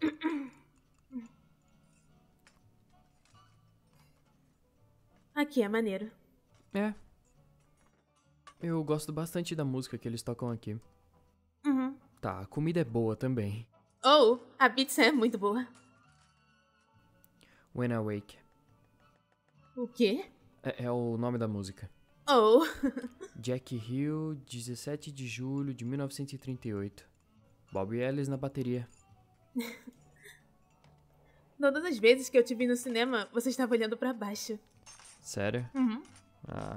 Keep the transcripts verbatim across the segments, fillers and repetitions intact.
Aqui é maneiro. É. Eu gosto bastante da música que eles tocam aqui. Uhum. Tá, a comida é boa também. Oh, a pizza é muito boa. When I Wake. O quê? É, é o nome da música. Oh. Jack Hill, dezessete de julho de mil novecentos e trinta e oito. Bob Ellis na bateria. Todas as vezes que eu te vi no cinema, você estava olhando pra baixo. Sério? Uhum. Ah.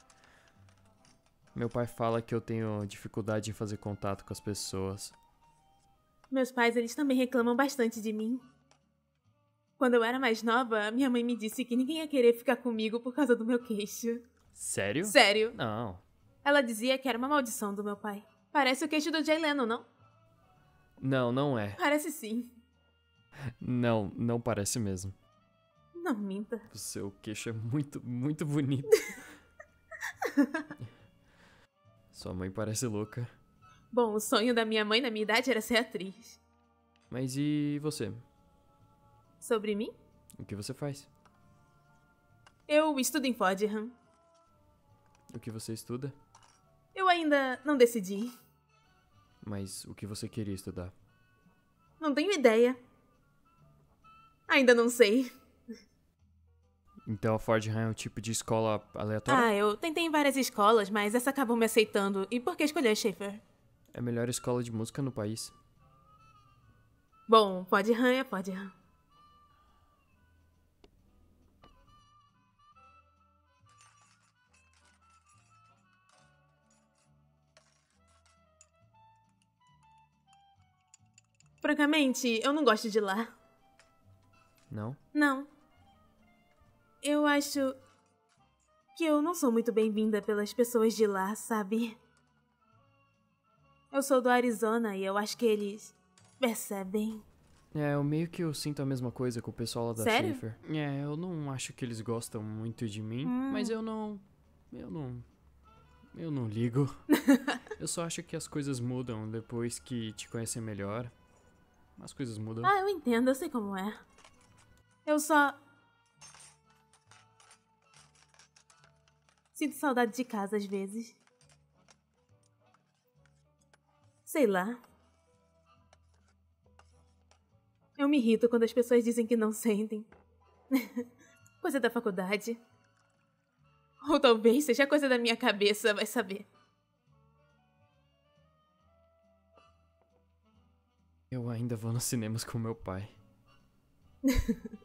Meu pai fala que eu tenho dificuldade em fazer contato com as pessoas. Meus pais, eles também reclamam bastante de mim. Quando eu era mais nova, minha mãe me disse que ninguém ia querer ficar comigo por causa do meu queixo. Sério? Sério. Não. Ela dizia que era uma maldição do meu pai. Parece o queixo do Jay Leno, não? Não, não é. Parece sim. Não, não parece mesmo. Não minta. O seu queixo é muito, muito bonito. Sua mãe parece louca. Bom, o sonho da minha mãe na minha idade era ser atriz. Mas e você? Sobre mim? O que você faz? Eu estudo em Fordham. O que você estuda? Eu ainda não decidi. Mas o que você queria estudar? Não tenho ideia. Ainda não sei. Então a Fordham é um tipo de escola aleatória? Ah, eu tentei em várias escolas, mas essa acabou me aceitando. E por que escolher Schaefer? É a melhor escola de música no país. Bom, Fordham é Fordham. Francamente, eu não gosto de lá. Não? Não. Eu acho que eu não sou muito bem-vinda pelas pessoas de lá, sabe? Eu sou do Arizona e eu acho que eles percebem. É, eu meio que eu sinto a mesma coisa com o pessoal lá da Sério? Schaefer. É, eu não acho que eles gostam muito de mim, Hum. mas eu não... Eu não... Eu não ligo. Eu só acho que as coisas mudam depois que te conhecem melhor. As coisas mudam. Ah, eu entendo, eu sei como é. Eu só... sinto saudade de casa às vezes. Sei lá. Eu me irrito quando as pessoas dizem que não sentem. Coisa da faculdade. Ou talvez seja coisa da minha cabeça, vai saber. Eu ainda vou nos cinemas com meu pai.